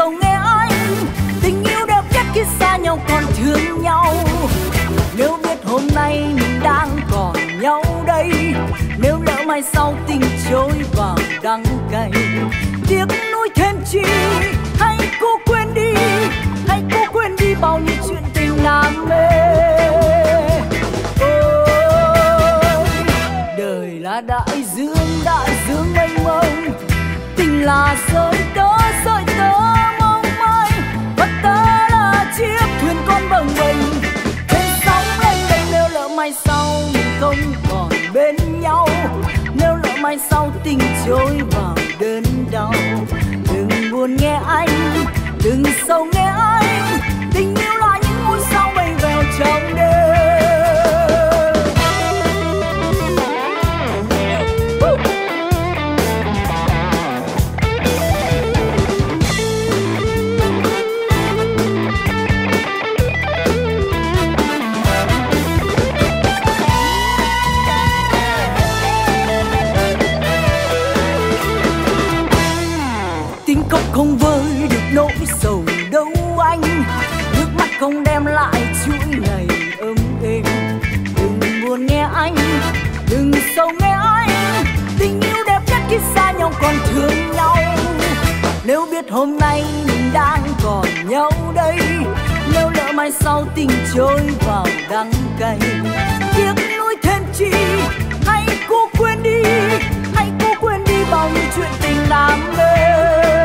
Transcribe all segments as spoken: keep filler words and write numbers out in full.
sầu nghe anh, tình yêu đẹp nhất khi xa nhau còn thương nhau. Nếu biết hôm nay mình đang còn nhau đây, nếu lỡ mai sau tình trôi vào đắng cay, tiếc nuối thêm chi, hãy cố quên đi, hãy cố quên đi bao nhiêu chuyện tình đam mê. Ôi, đời là đại dương, đại dương mênh mông, tình là sợi tơ, sợi tơ mong manh, và ta là chiếc thuyền con bồng bềnh trên sóng lênh đênh. Nếu lỡ mai sau mình không còn bên nhau, nếu lỡ mai sau tình trôi vào đớn đau, đừng buồn nghe anh, đừng sầu nghe anh, tình yêu là những ngôi sao bay vào trong đêm. Tình cốc không vơi được nỗi sầu đâu anh, nước mắt không đem lại chuỗi ngày ấm êm. Đừng buồn nghe anh, đừng sầu nghe anh, tình yêu đẹp nhất khi xa nhau còn thương nhau. Nếu biết hôm nay mình đang còn nhau đây, nếu lỡ mai sau tình trôi vào đắng cay, tiếc nuối thêm chi, hãy cố quên đi, hãy cố quên đi bao nhiêu chuyện tình đam mê.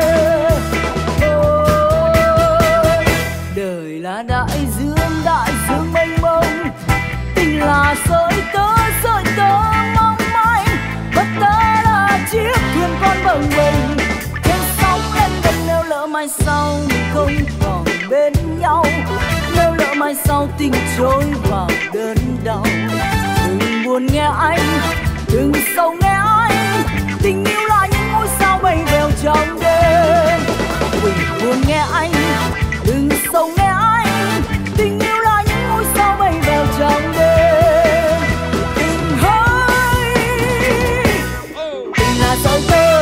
Ôi, đời là đại dương, đại dương mênh mông, tình là sợi tơ, sợi tơ mong manh, và ta là chiếc thuyền con bồng bềnh trên sóng lênh đênh. Nếu lỡ mai sau mình không còn bên nhau, nếu lỡ mai sau tình trôi vào đớn đau, đừng buồn nghe anh, đừng sầu nghe anh, tình yêu là những ngôi sao bay vèo trong đêm. Đừng buồn nghe anh, đừng sầu nghe anh, tình yêu là những ngôi sao bay vèo trong đêm. Tình hỡi, tình là sợi tơ,